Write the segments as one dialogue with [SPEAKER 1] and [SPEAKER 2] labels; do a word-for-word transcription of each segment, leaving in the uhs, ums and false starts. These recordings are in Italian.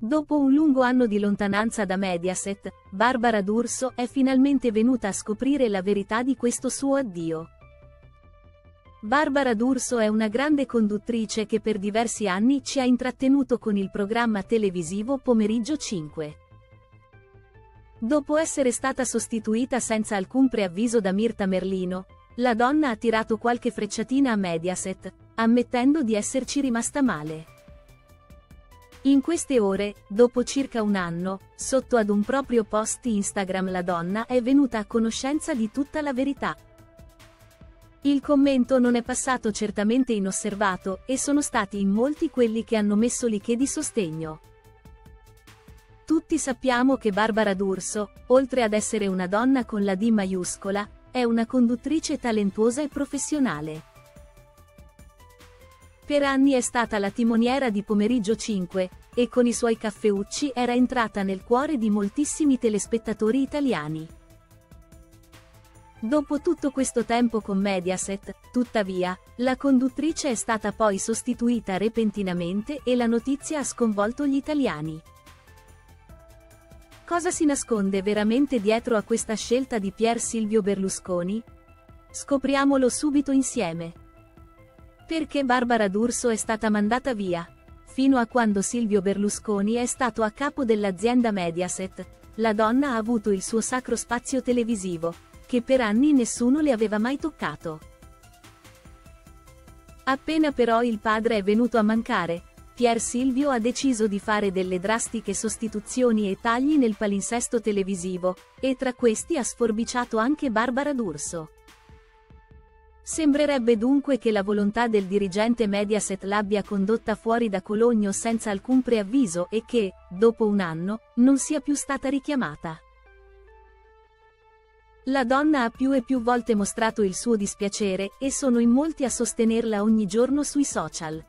[SPEAKER 1] Dopo un lungo anno di lontananza da Mediaset, Barbara D'Urso è finalmente venuta a scoprire la verità di questo suo addio. Barbara D'Urso è una grande conduttrice che per diversi anni ci ha intrattenuto con il programma televisivo Pomeriggio cinque. Dopo essere stata sostituita senza alcun preavviso da Mirta Merlino, la donna ha tirato qualche frecciatina a Mediaset, ammettendo di esserci rimasta male. In queste ore, dopo circa un anno, sotto ad un proprio post Instagram la donna è venuta a conoscenza di tutta la verità. Il commento non è passato certamente inosservato, e sono stati in molti quelli che hanno messo like di sostegno. Tutti sappiamo che Barbara D'Urso, oltre ad essere una donna con la D maiuscola, è una conduttrice talentuosa e professionale. Per anni è stata la timoniera di Pomeriggio cinque, e con i suoi caffeucci era entrata nel cuore di moltissimi telespettatori italiani. Dopo tutto questo tempo con Mediaset, tuttavia, la conduttrice è stata poi sostituita repentinamente e la notizia ha sconvolto gli italiani. Cosa si nasconde veramente dietro a questa scelta di Pier Silvio Berlusconi? Scopriamolo subito insieme. Perché Barbara D'Urso è stata mandata via? Fino a quando Silvio Berlusconi è stato a capo dell'azienda Mediaset, la donna ha avuto il suo sacro spazio televisivo, che per anni nessuno le aveva mai toccato. Appena però il padre è venuto a mancare, Pier Silvio ha deciso di fare delle drastiche sostituzioni e tagli nel palinsesto televisivo, e tra questi ha sforbiciato anche Barbara D'Urso. Sembrerebbe dunque che la volontà del dirigente Mediaset l'abbia condotta fuori da Cologno senza alcun preavviso e che, dopo un anno, non sia più stata richiamata. La donna ha più e più volte mostrato il suo dispiacere, e sono in molti a sostenerla ogni giorno sui social.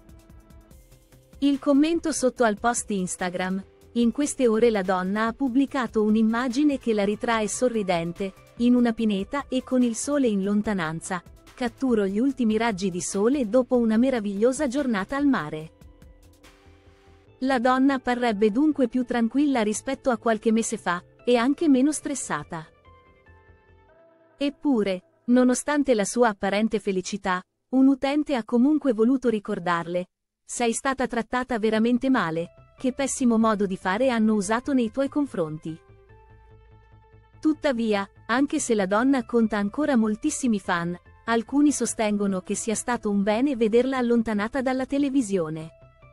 [SPEAKER 1] Il commento sotto al post Instagram: in queste ore la donna ha pubblicato un'immagine che la ritrae sorridente, in una pineta e con il sole in lontananza. Catturo gli ultimi raggi di sole dopo una meravigliosa giornata al mare. La donna parrebbe dunque più tranquilla rispetto a qualche mese fa, e anche meno stressata. Eppure, nonostante la sua apparente felicità, un utente ha comunque voluto ricordarle: sei stata trattata veramente male, che pessimo modo di fare hanno usato nei tuoi confronti. Tuttavia, anche se la donna conta ancora moltissimi fan, alcuni sostengono che sia stato un bene vederla allontanata dalla televisione.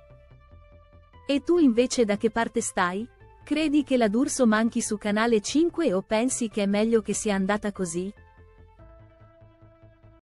[SPEAKER 1] E tu invece da che parte stai? Credi che la D'Urso manchi su Canale cinque o pensi che è meglio che sia andata così?